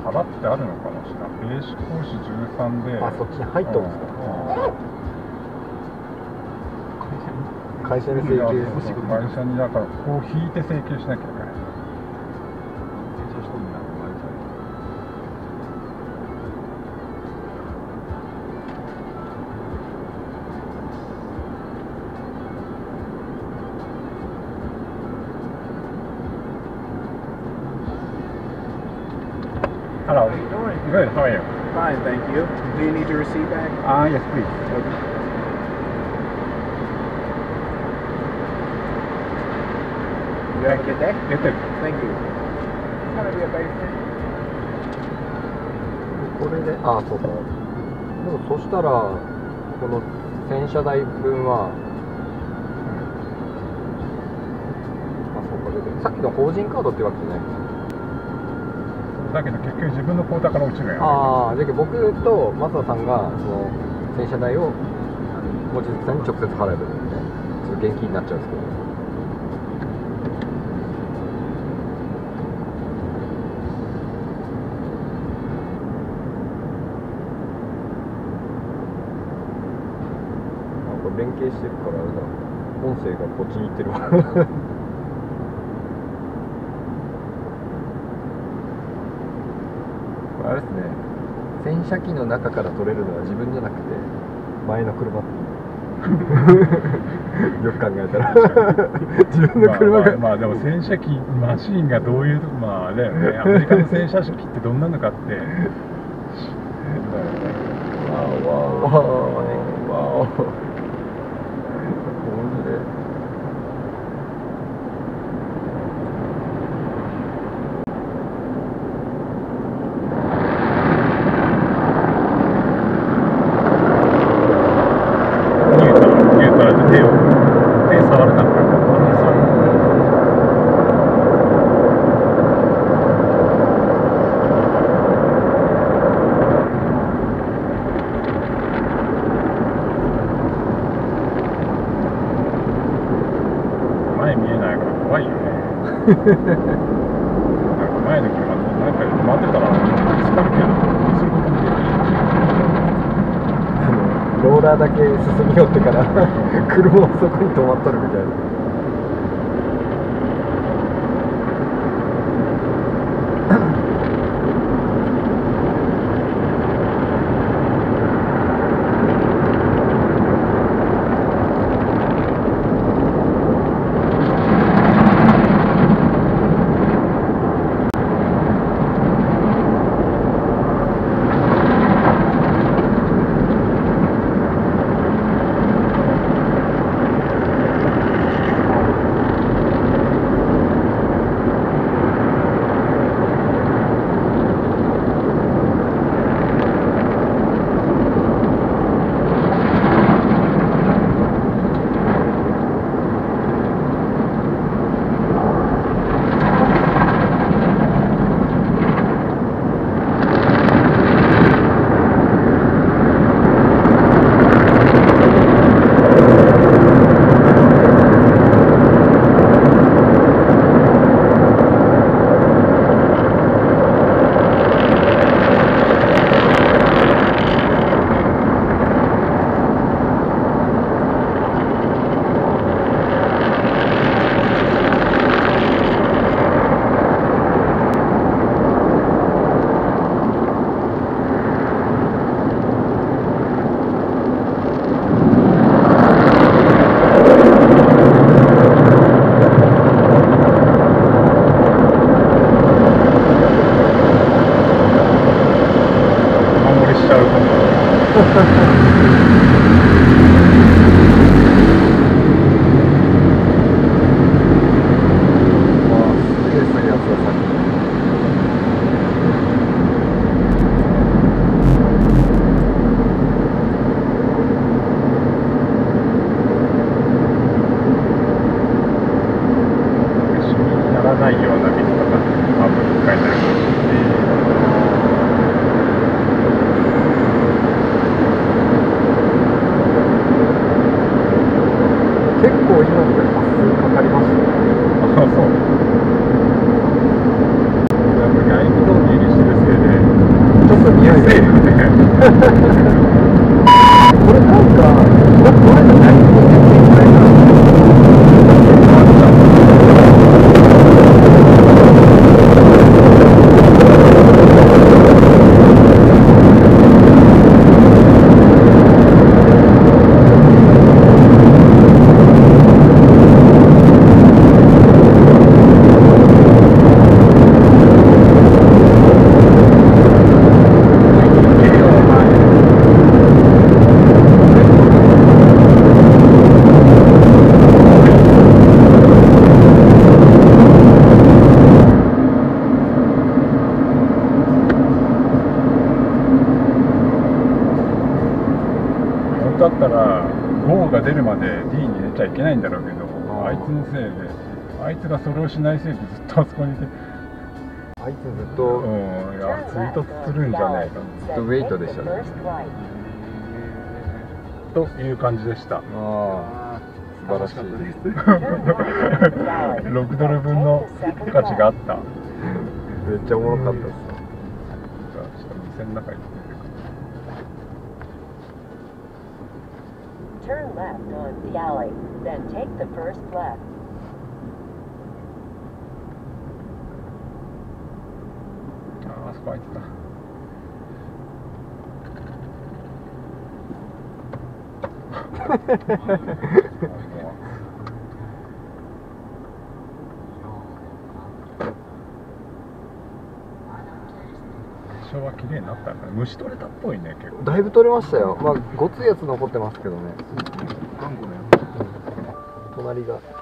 幅ってあるのかもしれない。ベーシック講師13で、 あ、そっちに入ったんですか。会社に請求、 会社にだからこう引いて請求しなきゃいけない。Hello. How you doing? Good. How are you? Fine, thank you. Do you need your receipt back? Yes, please. Okay. You have a good day? You too. Thank you. It's gonna be a basement. これで、あ、そうか。でもそしたらこの洗車代分は、あ、そうか。でさっきの法人カードってわけじゃないんですか。 だけど結局自分の口座から落ちるやん。 ああ、じゃあ僕とマサさんがその洗車代を望月さんに直接払えばいいんですね。ちょっと現金になっちゃうんですけど。あ、これ連携してるからあれだ。音声がこっちに行ってるわ。あれですね、洗車機の中から撮れるのは自分じゃなくて前の車ってよく考えたら自分の車がまあでも洗車機マシーンがどういうまああれだよね。アメリカの洗車機ってどんなのかってわおわおわおわお前の車なんか止まってたら疲れてすることもできる。 ローラーだけ進み寄ってから車はそこに止まっとるみたいな。 構今ので8分かかりましたね。あ、そう。 れよね。 これなんか、これ何だったら GO が出るまで D に入れちゃいけないんだろうけど、あいつのせいで、あいつがそれをしないせいでずっとあそこにいて、 あいつずっと、 いや追突するんじゃねえかずっとウェイトでしたね。 という感じでした。 ああ、素晴らしい。 6ドル分の価値があった。 めっちゃおもろかったです。 じゃあちょっと店の中に出てくる。 Turn left on the alley, then take the first left. あそこ開いてた。多少は綺麗になったから虫取れたっぽいね。結構だいぶ取れましたよ。まあごついやつ残ってますけどね。 頑固ね。 隣が